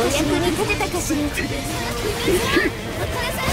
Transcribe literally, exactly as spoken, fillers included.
役に立てたかしら。